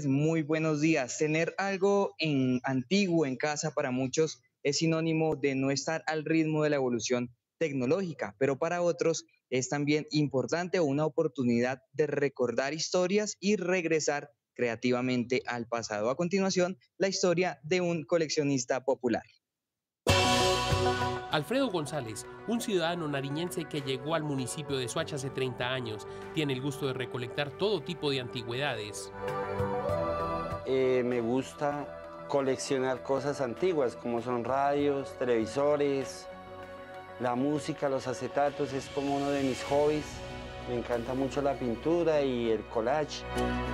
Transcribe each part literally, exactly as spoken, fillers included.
Muy buenos días. Tener algo en antiguo en casa para muchos es sinónimo de no estar al ritmo de la evolución tecnológica, pero para otros es también importante o una oportunidad de recordar historias y regresar creativamente al pasado. A continuación, la historia de un coleccionista popular. Alfredo González, un ciudadano nariñense que llegó al municipio de Soacha hace treinta años, tiene el gusto de recolectar todo tipo de antigüedades. Eh, me gusta coleccionar cosas antiguas, como son radios, televisores, la música, los acetatos, es como uno de mis hobbies. Me encanta mucho la pintura y el collage.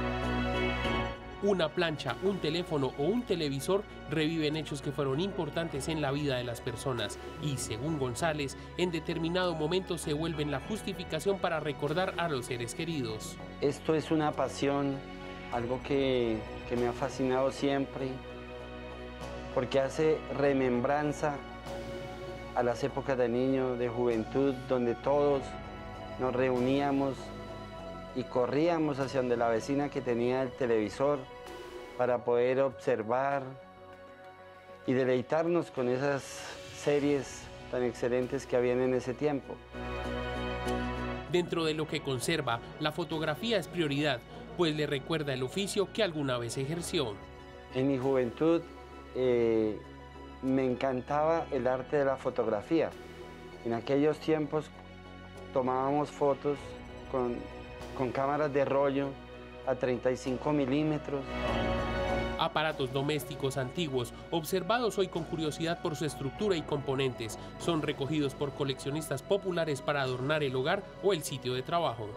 Una plancha, un teléfono o un televisor reviven hechos que fueron importantes en la vida de las personas y, según González, en determinado momento se vuelven la justificación para recordar a los seres queridos. Esto es una pasión, algo que, que me ha fascinado siempre, porque hace remembranza a las épocas de niño, de juventud, donde todos nos reuníamos y corríamos hacia donde la vecina que tenía el televisor para poder observar y deleitarnos con esas series tan excelentes que habían en ese tiempo. Dentro de lo que conserva, la fotografía es prioridad, pues le recuerda el oficio que alguna vez ejerció. En mi juventud eh, me encantaba el arte de la fotografía. En aquellos tiempos tomábamos fotos con, con cámaras de rollo a treinta y cinco milímetros. Aparatos domésticos antiguos, observados hoy con curiosidad por su estructura y componentes, son recogidos por coleccionistas populares para adornar el hogar o el sitio de trabajo.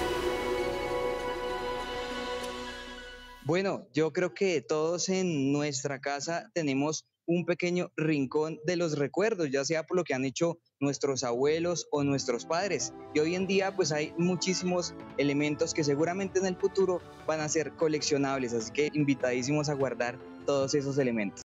Bueno, yo creo que todos en nuestra casa tenemos un pequeño rincón de los recuerdos, ya sea por lo que han hecho nuestros abuelos o nuestros padres. Y hoy en día pues hay muchísimos elementos que seguramente en el futuro van a ser coleccionables, así que invitadísimos a guardar todos esos elementos.